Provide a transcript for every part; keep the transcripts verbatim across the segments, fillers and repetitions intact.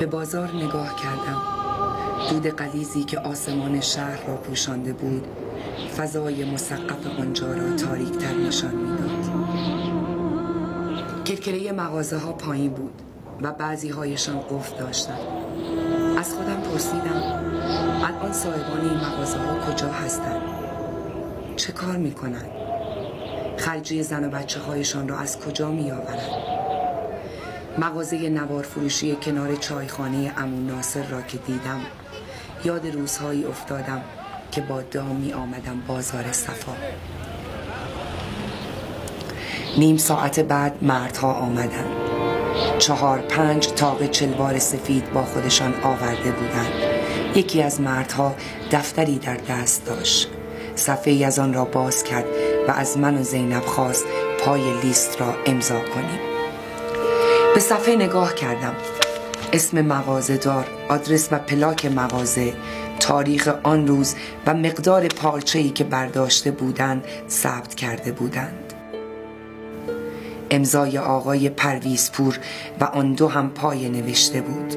به بازار نگاه کردم. دود غلیظی که آسمان شهر را پوشانده بود فضای مسقف آنجا را تاریک‌تر نشان می‌داد. کرکره مغازه ها پایین بود و بعضی هایشان قفل داشتند. از خودم پرسیدم الان صاحبان این مغازه ها کجا هستند؟ چه کار می‌کنند؟ خرجی زن و بچه هایشان را از کجا می‌آورند؟ مغازه نوار فروشی کنار چایخانه عمو ناصر را که دیدم یاد روزهایی افتادم که با دام می آمدم بازار صفا. نیم ساعت بعد مردها آمدند. چهار پنج تاق چلوار سفید با خودشان آورده بودند. یکی از مردها دفتری در دست داشت. صفحه‌ای از آن را باز کرد و از من و زینب خواست پای لیست را امضا کنیم. به صفحه نگاه کردم. اسم مغازه دار، آدرس و پلاک مغازه، تاریخ آن روز و مقدار پارچه‌ای که برداشته بودند ثبت کرده بودند. امضای آقای پرویزپور و آن دو هم پای نوشته بود.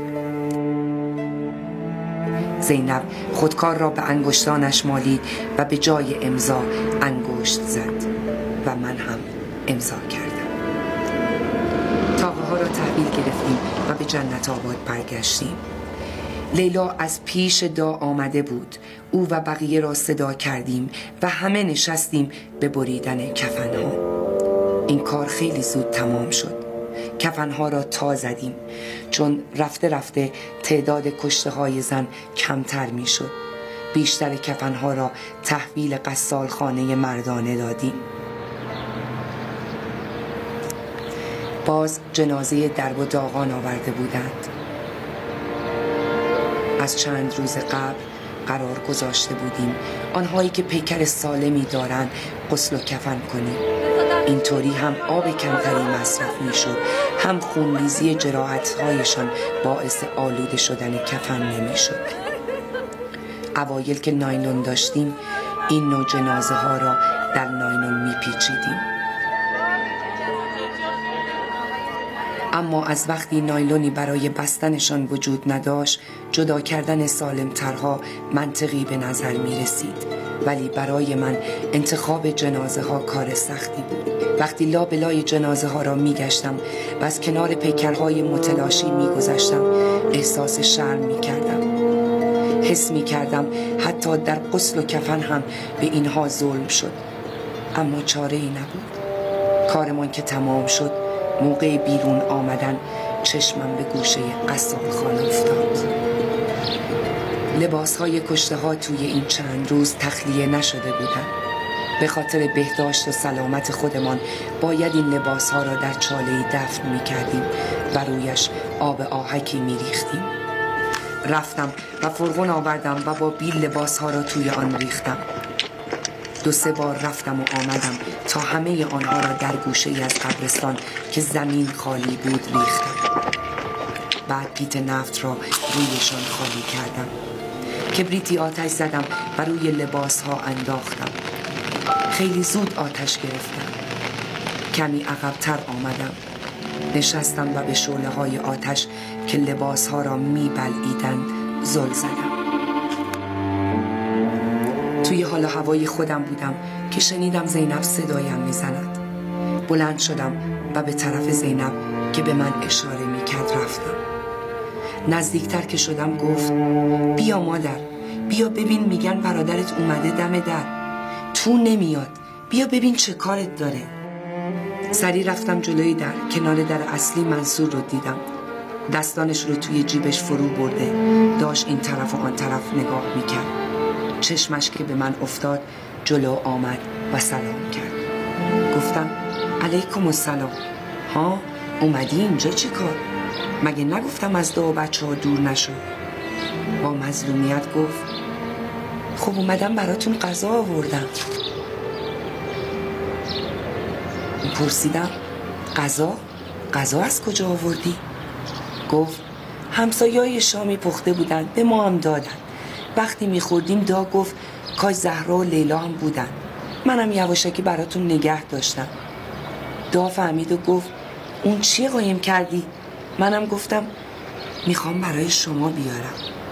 زینب خودکار را به انگشتانش مالید و به جای امضا انگشت زد و من هم امضا کردم. تاقه ها را تحویل گرفتیم و به جنت آباد برگشتیم. لیلا از پیش دا آمده بود. او و بقیه را صدا کردیم و همه نشستیم به بریدن کفنها. این کار خیلی زود تمام شد. کفنها را تا زدیم چون رفته رفته تعداد کشته های زن کمتر می شد. بیشتر کفنها را تحویل غسالخانه مردانه دادیم. باز جنازه درب و داغان آورده بودند. از چند روز قبل قرار گذاشته بودیم آنهایی که پیکر سالمی دارند غسل و کفن کنیم. اینطوری هم آب کمتری مصرف می شد، هم خونریزی جراحت‌هایشان باعث آلوده شدن کفن نمی شد. اوایل که نایلون داشتیم این نوع جنازه ها را در نایلون می پیچیدیم. اما از وقتی نایلونی برای بستنشان وجود نداشت جدا کردن سالمترها منطقی به نظر می رسید. ولی برای من انتخاب جنازه ها کار سختی بود. وقتی لابلای جنازه ها را می گشتم و از کنار پیکرهای متلاشی می گذشتم احساس شرم می کردم. حس می کردم حتی در غسل و کفن هم به اینها ظلم شد. اما چاره ای نبود. کارمان که تمام شد موقع بیرون آمدن چشمم به گوشه غسالخانه افتاد. لباسهای کشته ها توی این چند روز تخلیه نشده بودند. به خاطر بهداشت و سلامت خودمان باید این لباسها را در چاله‌ای دفن می کردیم و رویش آب آهکی می ریختیم. رفتم و فرغون آوردم و با بیل لباسها را توی آن ریختم. دو سه بار رفتم و آمدم تا همه آنها را در گوشه‌ای از قبرستان که زمین خالی بود ریختم. بعد گیت نفت را رویشان خالی کردم. کبریتی آتش زدم و روی لباس ها انداختم. خیلی زود آتش گرفتم. کمی عقب‌تر آمدم. نشستم و به شعله های آتش که لباس ها را می بلعیدند زل زدم. توی حال و هوای خودم بودم که شنیدم زینب صدایم می زند. بلند شدم و به طرف زینب که به من اشاره می کرد رفتم. نزدیکتر که شدم گفت بیا مادر، بیا ببین میگن برادرت اومده دم در. تو نمیاد، بیا ببین چه کارت داره. سری رفتم جلوی در. کنار در اصلی منصور رو دیدم. دستانش رو توی جیبش فرو برده داشت این طرف و آن طرف نگاه میکرد. چشمش که به من افتاد جلو آمد و سلام کرد. گفتم علیکم السلام. ها اومدی اینجا چی کار؟ مگه نگفتم از دو بچه ها دور نشو؟ با مظلومیت گفت خب اومدم براتون غذا آوردم. پرسیدم غذا؟ غذا از کجا آوردی؟ گفت همسایه‌های شامی پخته بودن به ما هم دادن. وقتی میخوردیم دا گفت کاش زهرا و لیلا هم بودن. منم یواشکی براتون نگه داشتم. دا فهمید و گفت اون چیه قایم کردی؟ منم گفتم میخوام برای شما بیارم.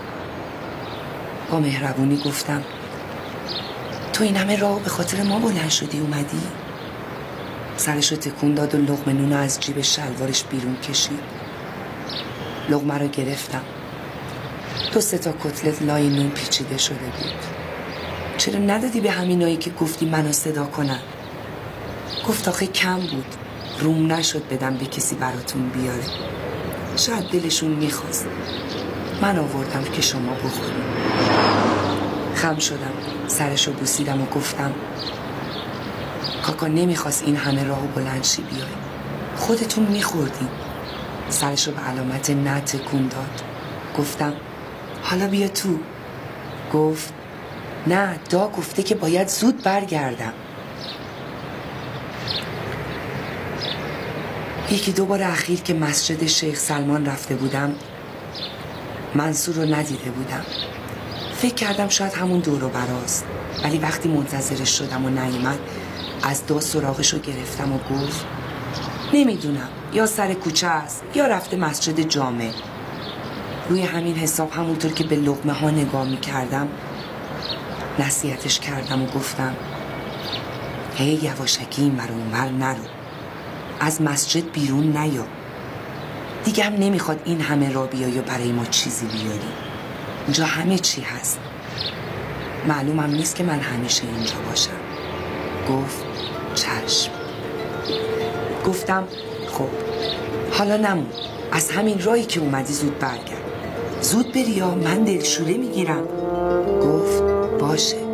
با مهربونی گفتم تو این همه راه به خاطر ما بلند شدی اومدی؟ سرشو تکون داد و لقمه نون از جیب شلوارش بیرون کشید. لقمه رو گرفتم. دو سه تا کتلت لای نون پیچیده شده بود. چرا ندادی به همینایی که گفتی منو صدا کنن؟ گفت آخه کم بود، روم نشد بدم به کسی براتون بیاره. شاید دلشون میخواست. من آوردم که شما بخوریم. خم شدم، سرشو بوسیدم و گفتم کاکا نمیخواست این همه راهو بلند شی بیای. خودتون میخوردین. سرشو به علامت نه تکون داد. گفتم حالا بیا تو. گفت نه، دا گفته که باید زود برگردم. یکی دو بار اخیر که مسجد شیخ سلمان رفته بودم منصور رو ندیده بودم. فکر کردم شاید همون دور و براست، ولی وقتی منتظرش شدم و نیامد از دا سراغش رو گرفتم و گفت نمیدونم، یا سر کوچه است یا رفته مسجد جامع. روی همین حساب همونطور که به لقمه ها نگاه میکردم نصیحتش کردم و گفتم هی یواشکی این ور اون ور نرو، از مسجد بیرون نیا. دیگه هم نمیخواد این همه را بیای و برای ما چیزی بیاری. اینجا همه چی هست. معلومم نیست که من همیشه اینجا باشم. گفت چشم. گفتم خب حالا نمون، از همین راهی که اومدی زود برگرد. زود بری یا من دلشوره میگیرم. گفت باشه.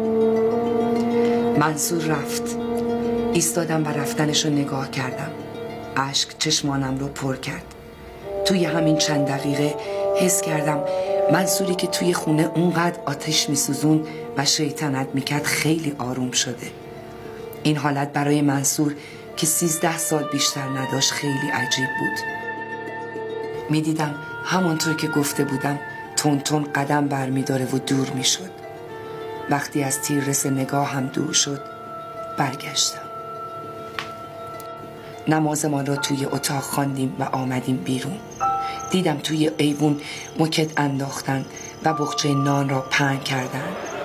منصور رفت. ایستادم و رفتنش رو نگاه کردم. اشک چشمانم رو پر کرد. توی همین چند دقیقه حس کردم منصوری که توی خونه اونقدر آتش میسوزون و شیطنت میکرد خیلی آروم شده. این حالت برای منصور که سیزده سال بیشتر نداشت خیلی عجیب بود. میدیدم همونطور که گفته بودم تون تون قدم برمیداره و دور میشد. وقتی از تیررس نگاه هم دور شد برگشتم. نمازمان را توی اتاق خواندیم و آمدیم بیرون. دیدم توی ایوون موکت انداختن و بخچه نان را پهن کردن.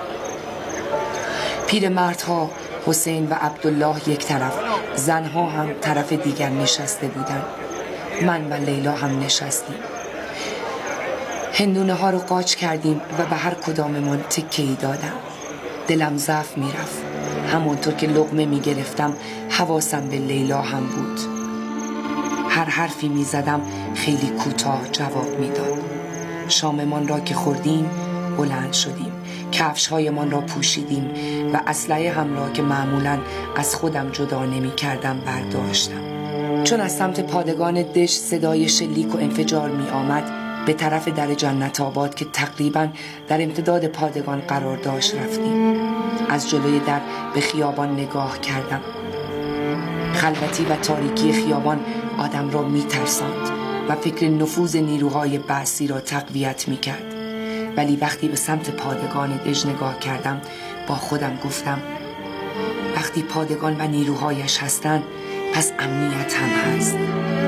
پیرمردها حسین و عبدالله یک طرف، زنها هم طرف دیگر نشسته بودند. من و لیلا هم نشستیم. هندونه ها رو قاچ کردیم و به هر کداممان تکه‌ای دادم. دلم ضعف میرفت. همونطور که لقمه میگرفتم حواسم به لیلا هم بود. هر حرفی میزدم خیلی کوتاه جواب میداد. شاممان را که خوردیم بلند شدیم. کفش هایمان را پوشیدیم و اسلحه هم را که معمولاً از خودم جدا نمی کردم برداشتم. چون از سمت پادگان دش صدای شلیک و انفجار می آمد به طرف در جنت آباد که تقریباً در امتداد پادگان قرار داشت رفتیم. از جلوی در به خیابان نگاه کردم. خلوتی و تاریکی خیابان آدم را می ترساند و فکر نفوذ نیروهای بعثی را تقویت می کرد. ولی وقتی به سمت پادگان دژ نگاه کردم با خودم گفتم وقتی پادگان و نیروهایش هستند پس امنیت هم هست.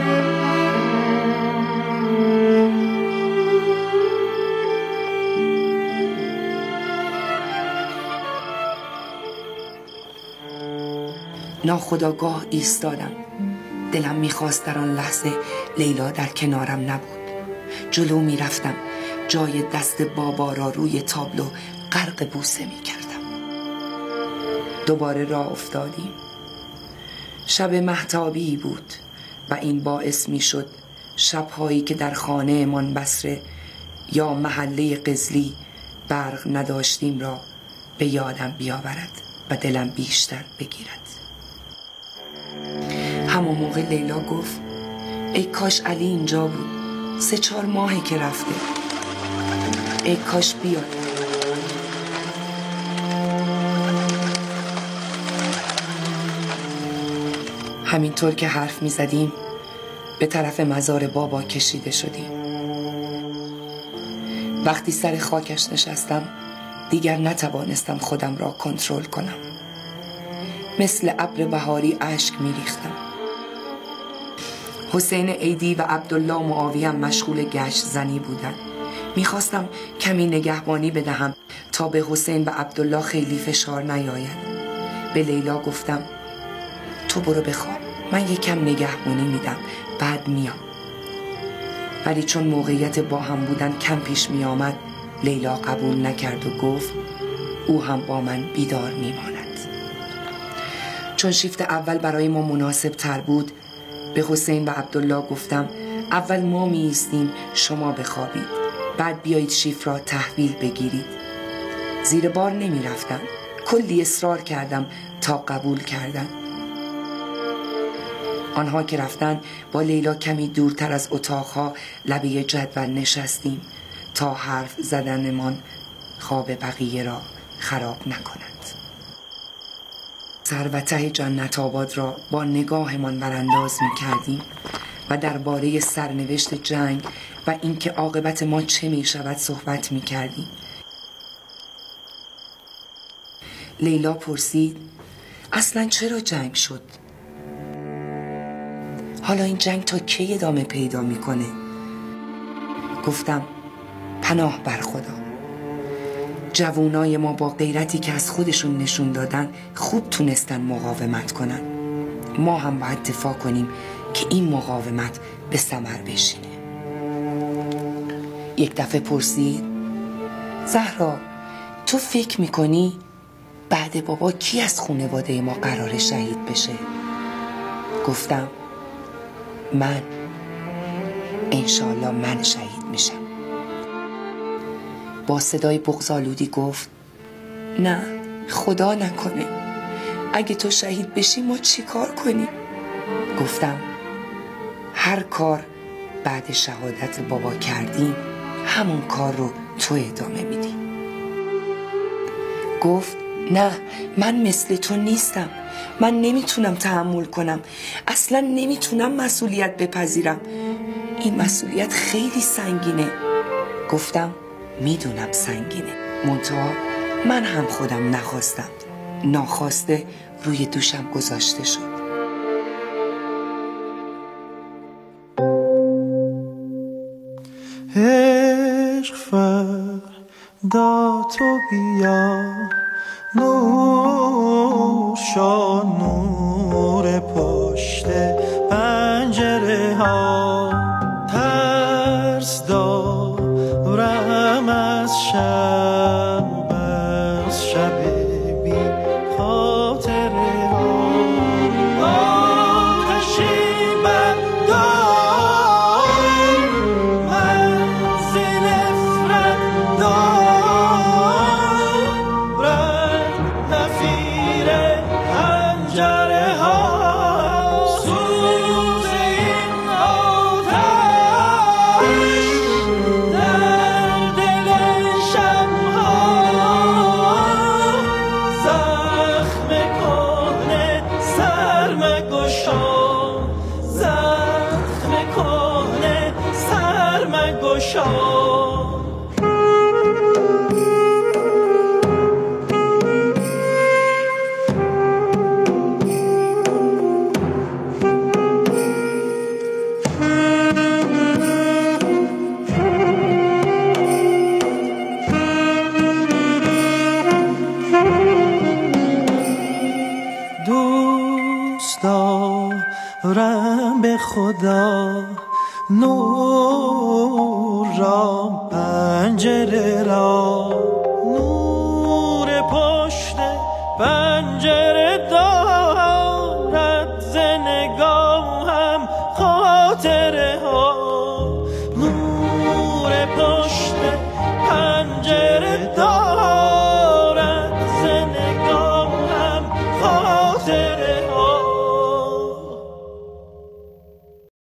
ناخودآگاه ایستادم. دلم میخواست در آن لحظه لیلا در کنارم نبود. جلو میرفتم، جای دست بابا را روی تابلو غرق بوسه میکردم. دوباره راه افتادیم. شب مهتابی بود و این باعث میشد شبهایی که در خانه من بصره یا محله قزلی برق نداشتیم را به یادم بیاورد و دلم بیشتر بگیرد. همون موقع لیلا گفت ای کاش علی اینجا بود. سه چهار ماهی که رفته. ای کاش بیاد. همینطور که حرف می زدیم به طرف مزار بابا کشیده شدیم. وقتی سر خاکش نشستم دیگر نتوانستم خودم را کنترل کنم. مثل ابر بهاری اشک می ریختم. حسین عیدی و عبدالله معاوی هم مشغول گشت زنی بودند. میخواستم کمی نگهبانی بدهم تا به حسین و عبدالله خیلی فشار نیاید. به لیلا گفتم تو برو بخواب، من یکم نگهبانی میدم، بعد میام. ولی چون موقعیت با هم بودن کم پیش می آمد، لیلا قبول نکرد و گفت او هم با من بیدار میماند. چون شیفت اول برای ما مناسب تر بود، به حسین و عبدالله گفتم اول ما می ایستیم، شما بخوابید، بعد بیایید شیفت را تحویل بگیرید. زیر بار نمی رفتن. کلی اصرار کردم تا قبول کردن. آنها که رفتن، با لیلا کمی دورتر از اتاقها لبه جدول نشستیم تا حرف زدنمان خواب بقیه را خراب نکند. سر و ته جنت آباد را با نگاهمان برانداز می کردیم و درباره سرنوشت جنگ و اینکه عاقبت ما چه می شود صحبت می کردیم. لیلا پرسید اصلا چرا جنگ شد؟ حالا این جنگ تا کی ادامه پیدا میکنه؟ گفتم پناه بر خدا. جوانای ما با غیرتی که از خودشون نشون دادن خوب تونستن مقاومت کنن. ما هم باید دفاع کنیم که این مقاومت به ثمر بشینه. یک دفعه پرسید زهرا تو فکر میکنی بعد بابا کی از خانواده ما قرار شهید بشه؟ گفتم من. انشالله من شهید میشم. با صدای بغض‌آلودی گفت نه خدا نکنه، اگه تو شهید بشی ما چی کار کنیم؟ گفتم هر کار بعد شهادت بابا کردیم همون کار رو تو ادامه میدی. گفت نه من مثل تو نیستم، من نمیتونم تحمل کنم، اصلا نمیتونم مسئولیت بپذیرم، این مسئولیت خیلی سنگینه. گفتم میدونم سنگینه، منتها من هم خودم نخواستم، ناخواسته روی دوشم گذاشته شد. عشق فردا تو بیا، نور شا نور پشت پنجره ها، ترس دارم از شب، از شب بی خاطره ها. آتشی بردار منزل افرد دار، نفیر پنجره ها، سوز این آتش در دل شبها، زخم کهنه سر مگشا، زخم کهنه سر مگشا. دوست دارم به خدا نور را، پنجره را،